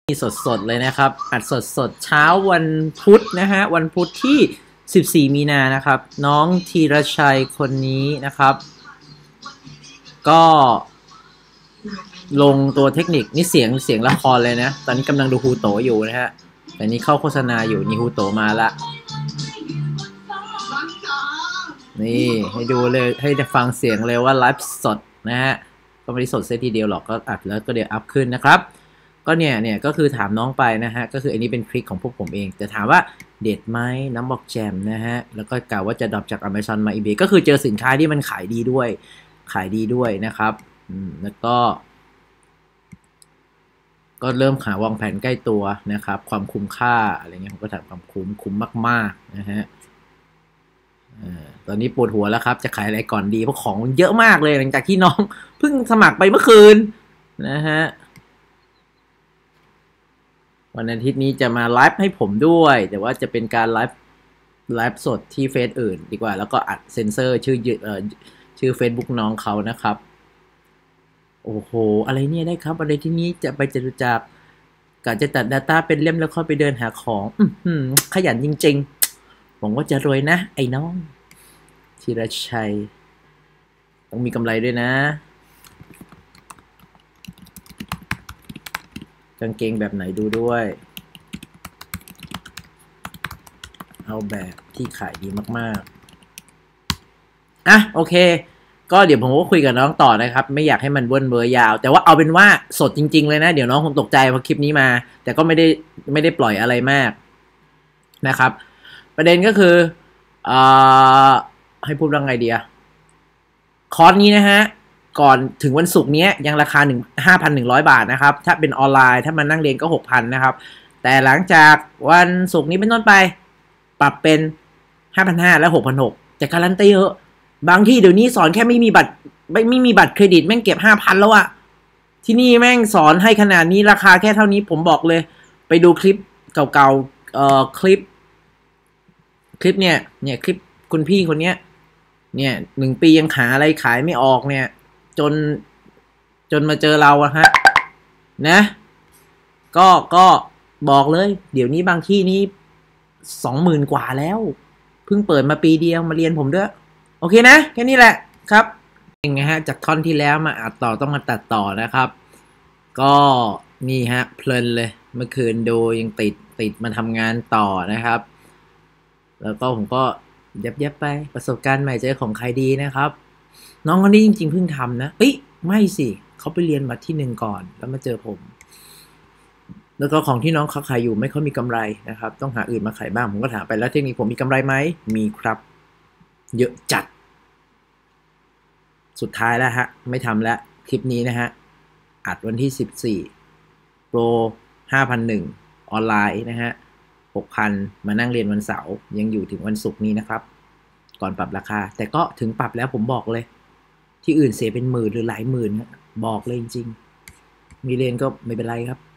มีสดๆเลยนะครับอัดสดๆเช้าวันพุธนะฮะวันพุธที่14มีนานะครับน้องธีรชัยคนนี้นะครับก็ลงตัวเทคนิคนี่เสียงละครเลยนะตอนนี้กำลังดูฮูโตอยู่นะฮะแต่นี้เข้าโฆษณาอยู่นี่ฮูโตมาละนี่ให้ดูเลยให้ฟังเสียงเลยว่าไลฟ์สดนะฮะก็ไม่ได้สดเซตทีเดียวหรอกก็อัดแล้วก็เดี๋ยวอัพขึ้นนะครับก็เนี่ยก็คือถามน้องไปนะฮะก็คืออันนี้เป็นคลิกของพวกผมเองแต่ถามว่าเด็ดไหมน้ำบอกแจมนะฮะแล้วก็กล่าวว่าจะดรอปจาก Amazon มา eBay ก็คือเจอสินค้าที่มันขายดีด้วยนะครับแล้วก็เริ่มวางแผนใกล้ตัวนะครับความคุ้มค่าอะไรเงี้ยผมก็ถามความคุ้มมากๆนะฮะตอนนี้ปวดหัวแล้วครับจะขายอะไรก่อนดีเพราะของเยอะมากเลยหลังจากที่น้องเพิ่งสมัครไปเมื่อคืนนะฮะวันอาทิตย์นี้จะมาไลฟ์ให้ผมด้วยแต่ว่าจะเป็นการไลฟ์สดที่เฟซอื่นดีกว่าแล้วก็อัดเซ็นเซอร์ชื่อ Facebook น้องเขานะครับโอ้โหอะไรเนี่ยได้ครับอะไรที่นี้จะไปจตุจักรกะจะตัด Data เป็นเล่มแล้วค่อยไปเดินหาของขยันจริงๆผมก็จะรวยนะไอ้น้องธีรชัยต้องมีกำไรด้วยนะกางเกงแบบไหนดูด้วยเอาแบบที่ขายดีมากๆอ่ะโอเคก็เดี๋ยวผมก็คุยกับน้องต่อนะครับไม่อยากให้มันเบิ้ลเบอร์ยาวแต่ว่าเอาเป็นว่าสดจริงๆเลยนะเดี๋ยวน้องคงตกใจเพราะคลิปนี้มาแต่ก็ไม่ได้ปล่อยอะไรมากนะครับประเด็นก็คือให้พูดว่าไงดีอะคอร์สนี้นะฮะก่อนถึงวันศุกร์นี้ยังราคา5,100 บาทนะครับถ้าเป็นออนไลน์ถ้ามานั่งเรียนก็ 6,000 นะครับแต่หลังจากวันศุกร์นี้เป็นต้นไปปรับเป็น 5,500 และ 6,600 จะการันตีเยอะบางที่เดี๋ยวนี้สอนแค่ไม่มีบัตรเครดิตแม่งเก็บ 5,000 แล้วอะที่นี่แม่งสอนให้ขนาดนี้ราคาแค่เท่านี้ผมบอกเลยไปดูคลิปเก่าๆคลิปเนี่ยคลิปคุณพี่คนเนี้ยเนี่ย1 ปียังหาอะไรขายไม่ออกเนี่ยจนมาเจอเราอะฮะนะก็บอกเลยเดี๋ยวนี้บางที่นี้ 20,000 กว่าแล้วเพิ่งเปิดมาปีเดียวมาเรียนผมด้วยโอเคนะแค่นี้แหละครับเองนะฮะจากท่อนที่แล้วมาอัดต่อต้องมาตัดต่อนะครับก็นี่ฮะเพลินเลยเมื่อคืนดูยังติดมาทำงานต่อนะครับแล้วก็ผมก็เย็บไปประสบการณ์ใหม่เจอของใครดีนะครับน้องคนนี้จริงๆเพิ่งทำนะไม่สิเขาไปเรียนมาที่1ก่อนแล้วมาเจอผมแล้วก็ของที่น้องเขาขายอยู่ไม่ค่อยมีกำไรนะครับต้องหาอื่นมาขายบ้างผมก็ถามไปแล้วเทคนิคผมมีกำไรไหมมีครับเยอะจัดสุดท้ายแล้วฮะไม่ทำแล้วคลิปนี้นะฮะอัดวันที่14โปร 5,100 ออนไลน์นะฮะ 6,000 มานั่งเรียนวันเสาร์ยังอยู่ถึงวันศุกร์นี้นะครับก่อนปรับราคาแต่ก็ถึงปรับแล้วผมบอกเลยที่อื่นเสียเป็นหมื่นหรือหลายหมื่นบอกเลยจริงๆมีเรียนก็ไม่เป็นไรครับ